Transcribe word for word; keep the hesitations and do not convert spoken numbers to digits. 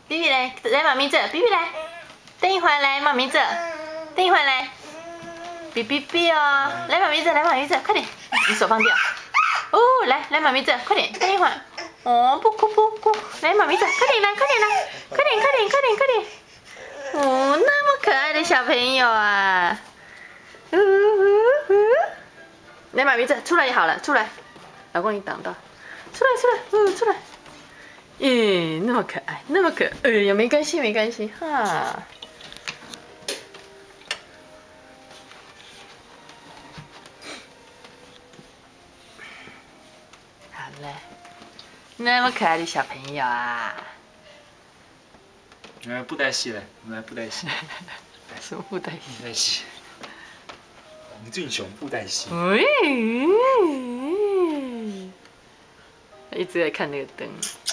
比比来，来妈咪这，比比来，等一会儿来妈咪这，等一会儿来，比比比哦，来妈咪这，来妈咪这，快点，你手放掉。哦，来来妈咪这，快点，等一会儿。哦，不哭不哭，来妈咪这，快点来，快点来，快点快点快点快点。哦，那么可爱的小朋友啊！呜呜呜！来妈咪这，出来就好了，出来。老公你挡到，出来出来，嗯，出来。咦，那么可爱，那么可爱，哎呀，没关系没关系哈。好了，那么可爱的小朋友啊！ 来布袋戏嘞，来布袋戏。 什么布袋戏？ 布袋戏。王俊雄布袋戏。 喂，一直在看那个灯。